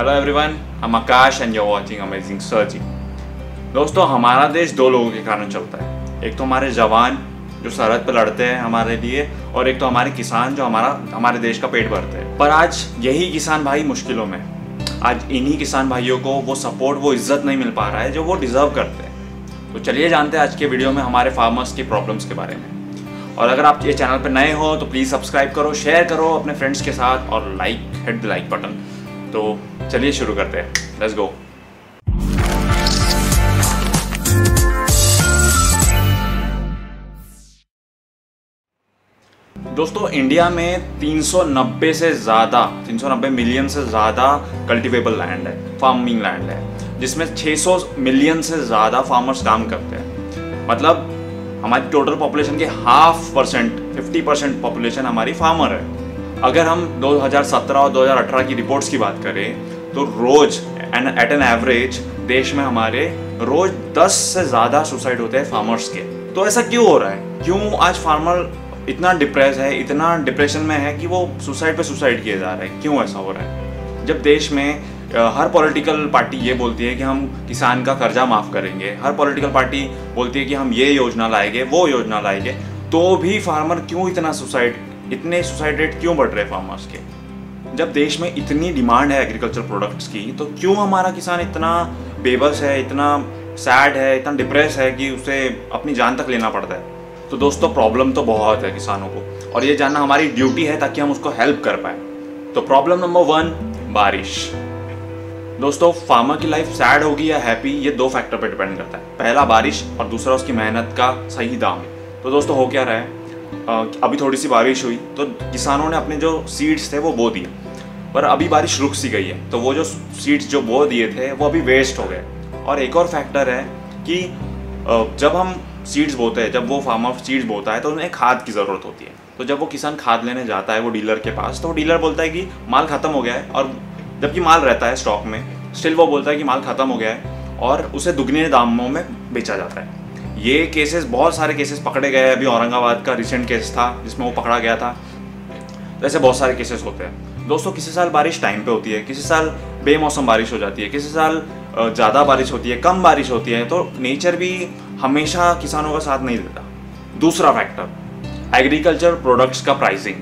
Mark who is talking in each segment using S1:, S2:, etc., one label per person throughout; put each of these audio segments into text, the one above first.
S1: Hello everyone, I'm Akash and you're watching amazing search. दोस्तों, हमारा देश दो लोगों के कारण चलता है। एक तो हमारे जवान जो सरहद पर लड़ते हैं हमारे लिए, और एक तो हमारे किसान जो हमारे देश का पेट भरते हैं। पर आज यही किसान भाई मुश्किलों में, आज इन्हीं किसान भाइयों को वो सपोर्ट, वो इज्जत नहीं मिल पा रहा है जो वो डिजर्व करते हैं। तो चलिए जानते हैं आज के वीडियो में हमारे फार्मर्स की प्रॉब्लम्स के बारे में। और अगर आप ये चैनल पर नए हो तो प्लीज़ सब्सक्राइब करो, शेयर करो अपने फ्रेंड्स के साथ और हिट द लाइक बटन। तो चलिए शुरू करते हैं, लेट्स गो। दोस्तों, इंडिया में 390 मिलियन से ज़्यादा कल्टिवेबल लैंड है, फार्मिंग लैंड है, जिसमें 600 मिलियन से ज़्यादा फार्मर्स काम करते हैं। मतलब हमारी टोटल पॉपुलेशन के 50% पॉपुलेशन हमारी फार्मर है। अगर हम 2017 और 2018 की रिपोर्ट्स की बात करें तो रोज एट एन एवरेज देश में हमारे रोज 10 से ज़्यादा सुसाइड होते हैं फार्मर्स के। तो ऐसा क्यों हो रहा है? क्यों आज फार्मर इतना डिप्रेस है, इतना डिप्रेशन में है कि वो सुसाइड पे सुसाइड किए जा रहे हैं? क्यों ऐसा हो रहा है? जब देश में हर पॉलिटिकल पार्टी ये बोलती है कि हम किसान का कर्जा माफ़ करेंगे, हर पॉलिटिकल पार्टी बोलती है कि हम ये योजना लाएंगे, वो योजना लाएंगे, तो भी फार्मर क्यों इतने सुसाइड रेट क्यों बढ़ रहे हैं फार्मर्स के? जब देश में इतनी डिमांड है एग्रीकल्चर प्रोडक्ट्स की, तो क्यों हमारा किसान इतना बेबस है, इतना सैड है, इतना डिप्रेस है कि उसे अपनी जान तक लेना पड़ता है? तो दोस्तों, प्रॉब्लम तो बहुत है किसानों को, और ये जानना हमारी ड्यूटी है ताकि हम उसको हेल्प कर पाए। तो प्रॉब्लम नंबर 1, बारिश। दोस्तों, फार्मर की लाइफ सैड होगी या हैप्पी, ये 2 फैक्टर पे डिपेंड करता है। पहला बारिश, और दूसरा उसकी मेहनत का सही दाम। तो दोस्तों, हो क्या रहा है, अभी थोड़ी सी बारिश हुई तो किसानों ने अपने जो सीड्स थे वो बो दिए, पर अभी बारिश रुक सी गई है, तो वो जो सीड्स जो बो दिए थे वो अभी वेस्ट हो गए। और एक और फैक्टर है कि जब हम सीड्स बोते हैं, जब वो फार्मर सीड्स बोता है तो उन्हें खाद की ज़रूरत होती है। तो जब वो किसान खाद लेने जाता है वो डीलर के पास, तो डीलर बोलता है कि माल ख़त्म हो गया है, और जबकि माल रहता है स्टॉक में, स्टिल वो बोलता है कि माल ख़त्म हो गया है, और उसे दुगने दामों में बेचा जाता है। ये केसेस, बहुत सारे केसेस पकड़े गए हैं। अभी औरंगाबाद का रिसेंट केस था जिसमें वो पकड़ा गया था। तो ऐसे बहुत सारे केसेस होते हैं। दोस्तों, किसी साल बारिश टाइम पे होती है, किसी साल बेमौसम बारिश हो जाती है, किसी साल ज़्यादा बारिश होती है, कम बारिश होती है। तो नेचर भी हमेशा किसानों का साथ नहीं देता। दूसरा फैक्टर, एग्रीकल्चर प्रोडक्ट्स का प्राइसिंग।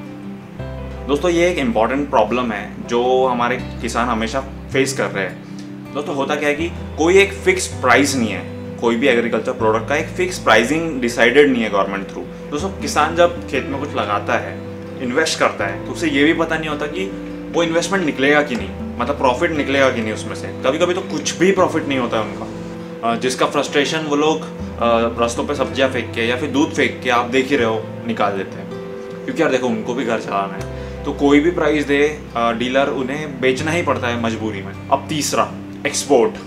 S1: दोस्तों, ये एक इम्पॉर्टेंट प्रॉब्लम है जो हमारे किसान हमेशा फेस कर रहे हैं। दोस्तों, होता क्या है कि कोई एक फिक्स प्राइस नहीं है, कोई भी एग्रीकल्चर प्रोडक्ट का एक फिक्स प्राइसिंग डिसाइडेड नहीं है गवर्नमेंट थ्रू। दोस्तों, किसान जब खेत में कुछ लगाता है, इन्वेस्ट करता है, तो उसे ये भी पता नहीं होता कि वो इन्वेस्टमेंट निकलेगा कि नहीं, मतलब प्रॉफिट निकलेगा कि नहीं उसमें से। कभी कभी तो कुछ भी प्रॉफिट नहीं होता है उनका, जिसका फ्रस्ट्रेशन वो लोग रास्तों पे सब्जियां फेंक के या फिर दूध फेंक के, आप देख ही रहे हो, निकाल देते हैं। क्योंकि यार देखो, उनको भी घर चलाना है, तो कोई भी प्राइस दे डीलर, उन्हें बेचना ही पड़ता है मजबूरी में। अब तीसरा, एक्सपोर्ट।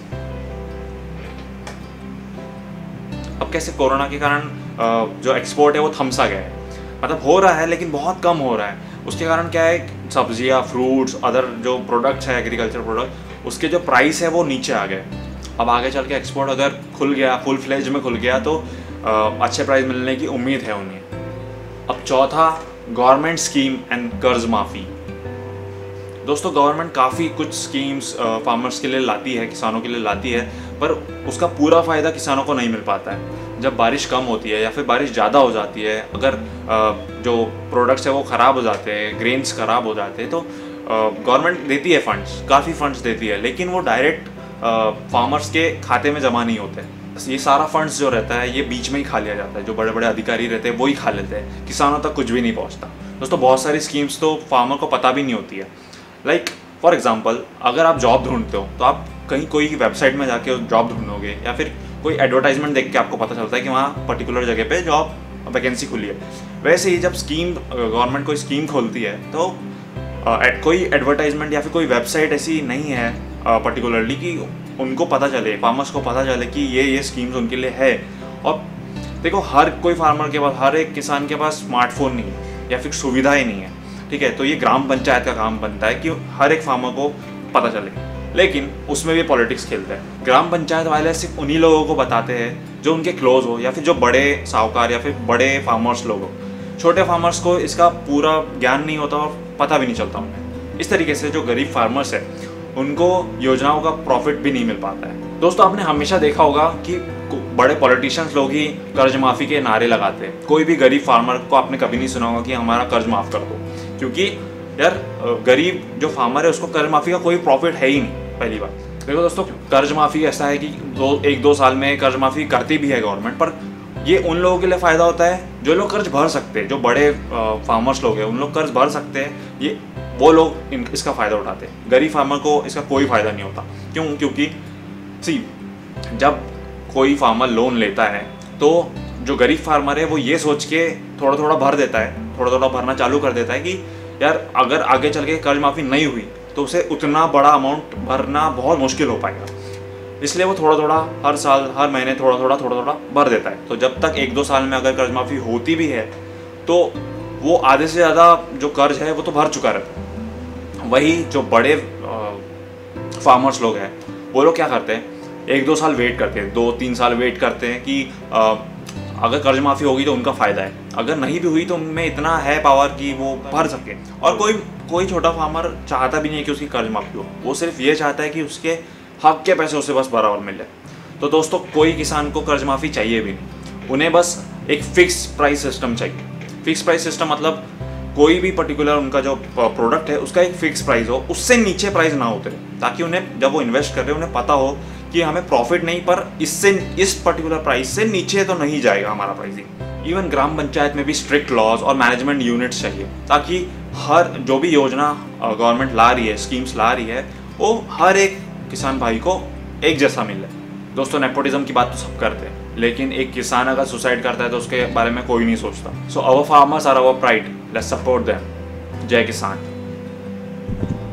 S1: अब कैसे कोरोना के कारण जो एक्सपोर्ट है वो थम सा गया है, मतलब हो रहा है लेकिन बहुत कम हो रहा है। उसके कारण क्या है, सब्जियां, फ्रूट्स, अदर जो प्रोडक्ट्स है एग्रीकल्चर प्रोडक्ट, उसके जो प्राइस है वो नीचे आ गए। अब आगे चल के एक्सपोर्ट अगर खुल गया, फुल फ्लेज में खुल गया, तो अच्छे प्राइस मिलने की उम्मीद है उन्हें। अब चौथा, गवर्नमेंट स्कीम एंड कर्ज माफ़ी। दोस्तों, गवर्नमेंट काफ़ी कुछ स्कीम्स फार्मर्स के लिए लाती है, किसानों के लिए लाती है, पर उसका पूरा फ़ायदा किसानों को नहीं मिल पाता है। जब बारिश कम होती है या फिर बारिश ज़्यादा हो जाती है, अगर जो प्रोडक्ट्स है वो ख़राब हो जाते हैं, ग्रेन्स ख़राब हो जाते हैं, तो गवर्नमेंट देती है फंड्स, काफ़ी फंड्स देती है, लेकिन वो डायरेक्ट फार्मर्स के खाते में जमा नहीं होते। ये सारा फंड्स जो रहता है ये बीच में ही खा लिया जाता है, जो बड़े बड़े अधिकारी रहते हैं वो ही खा लेते हैं, किसानों तक कुछ भी नहीं पहुँचता। दोस्तों, बहुत सारी स्कीम्स तो फार्मर को पता भी नहीं होती है। लाइक फॉर एग्जांपल, अगर आप जॉब ढूंढते हो तो आप कहीं कोई वेबसाइट में जाके जॉब ढूंढोगे, या फिर कोई एडवर्टाइजमेंट देख के आपको पता चलता है कि वहाँ पर्टिकुलर जगह पे जॉब वैकेंसी खुली है। वैसे ही जब गवर्नमेंट कोई स्कीम खोलती है, तो कोई एडवर्टाइजमेंट या फिर कोई वेबसाइट ऐसी नहीं है पर्टिकुलरली कि उनको पता चले, फार्मर्स को पता चले कि ये स्कीम्स उनके लिए है। और देखो, हर कोई फार्मर के पास, हर एक किसान के पास स्मार्टफोन नहीं है या फिर सुविधा ही नहीं है, ठीक है? तो ये ग्राम पंचायत का काम बनता है कि हर एक फार्मर को पता चले, लेकिन उसमें भी पॉलिटिक्स खेलते हैं। ग्राम पंचायत वाले सिर्फ उन्हीं लोगों को बताते हैं जो उनके क्लोज हो, या फिर जो बड़े साहूकार या फिर बड़े फार्मर्स लोग हो। छोटे फार्मर्स को इसका पूरा ज्ञान नहीं होता और पता भी नहीं चलता उन्हें। इस तरीके से जो गरीब फार्मर्स है उनको योजनाओं का प्रॉफिट भी नहीं मिल पाता है। दोस्तों, आपने हमेशा देखा होगा कि बड़े पॉलिटिशियंस लोग ही कर्ज माफी के नारे लगाते हैं। कोई भी गरीब फार्मर को आपने कभी नहीं सुना होगा कि हमारा कर्ज माफ कर दो, क्योंकि यार गरीब जो फार्मर है उसको कर्ज माफी का कोई प्रॉफिट है ही नहीं। पहली बात देखो दोस्तों, कर्ज माफी ऐसा है कि 1-2 साल में कर्ज माफी करती भी है गवर्नमेंट, पर ये उन लोगों के लिए फ़ायदा होता है जो लोग कर्ज भर सकते हैं। जो बड़े फार्मर्स लोग हैं उन लोग कर्ज भर सकते हैं, ये वो लोग इसका फ़ायदा उठाते हैं। गरीब फार्मर को इसका कोई फ़ायदा नहीं होता। क्यों? क्योंकि जब कोई फार्मर लोन लेता है तो जो गरीब फार्मर है वो ये सोच के थोड़ा थोड़ा भर देता है, थोड़ा थोड़ा भरना चालू कर देता है कि यार अगर आगे चल के कर्ज माफ़ी नहीं हुई तो उसे उतना बड़ा अमाउंट भरना बहुत मुश्किल हो पाएगा। इसलिए वो थोड़ा थोड़ा हर साल हर महीने थोड़ा थोड़ा भर देता है। तो जब तक 1-2 साल में अगर कर्ज माफ़ी होती भी है तो वो आधे से ज़्यादा जो कर्ज है वो तो भर चुका रहता है। वही जो बड़े फार्मर्स लोग हैं वो लोग क्या करते हैं, 1-2 साल वेट करते हैं, 2-3 साल वेट करते हैं कि अगर कर्ज माफ़ी होगी तो उनका फ़ायदा है, अगर नहीं भी हुई तो उनमें इतना है पावर कि वो भर सके। और कोई छोटा फार्मर चाहता भी नहीं है कि उसकी कर्ज माफ़ी हो, वो सिर्फ ये चाहता है कि उसके हक के पैसे उसे बस बराबर मिले। तो दोस्तों, कोई किसान को कर्ज माफ़ी चाहिए भी नहीं, उन्हें बस एक फिक्स प्राइस सिस्टम चाहिए। फिक्स प्राइस सिस्टम मतलब कोई भी पर्टिकुलर उनका जो प्रोडक्ट है उसका एक फिक्स प्राइस हो, उससे नीचे प्राइस ना उतरे, ताकि उन्हें जब वो इन्वेस्ट कर रहे हैं उन्हें पता हो कि हमें प्रॉफिट नहीं, पर इस पर्टिकुलर प्राइस से नीचे तो नहीं जाएगा हमारा प्राइसिंग। इवन ग्राम पंचायत में भी स्ट्रिक्ट लॉज और मैनेजमेंट यूनिट्स चाहिए, ताकि हर जो भी योजना गवर्नमेंट ला रही है, स्कीम्स ला रही है, वो हर एक किसान भाई को एक जैसा मिले। दोस्तों, नेपोटिज्म की बात तो सब करते हैं, लेकिन एक किसान अगर सुसाइड करता है तो उसके बारे में कोई नहीं सोचता। So our farmers are our pride, let's support them. जय किसान।